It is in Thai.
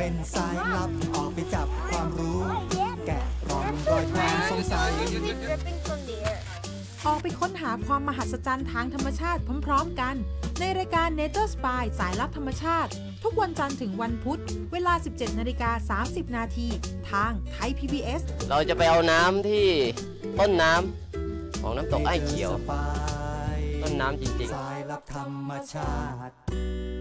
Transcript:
เป็นสายลับออกไปจับความรู้แกะร่องรอยความสงสัยออกไปค้นหาความมหัศจรรย์ทางธรรมชาติพร้อมๆกันในรายการ Nature Spy สายลับธรรมชาติทุกวันจันทร์ถึงวันพุธเวลา 17:30 น.ทางไทย PBS เราจะไปเอาน้ำที่ต้นน้ำของน้ำตกไอ้เขียวต้นน้ำจริงๆสายลับธรรมชาติ